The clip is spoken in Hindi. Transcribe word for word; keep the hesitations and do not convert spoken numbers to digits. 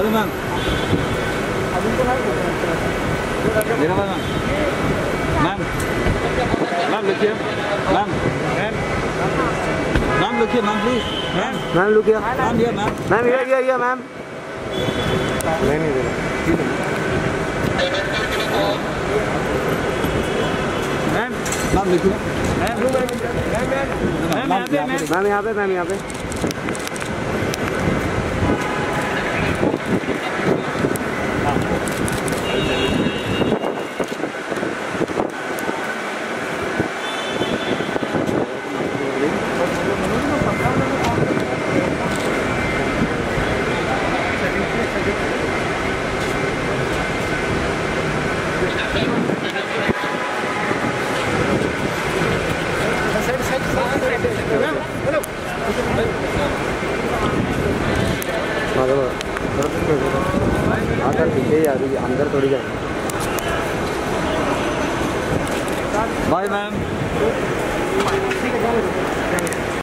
Sorry, ma'am. Mira Bai, ma'am. Ma'am. Ma'am, look here. Ma'am. Ma'am, look here, ma'am, please. Ma'am. Ma'am, look here. Ma'am, here, ma'am. Ma'am, here, here, here, ma'am. नहीं नहीं दे रहा। Ma'am. Ma'am, look here. Ma'am. Ma'am, यहाँ पे, ma'am. मैम यहाँ पे मैम यहाँ पे आकर पीछे जा रही है अंदर थोड़ी जाए Bye, ma'am.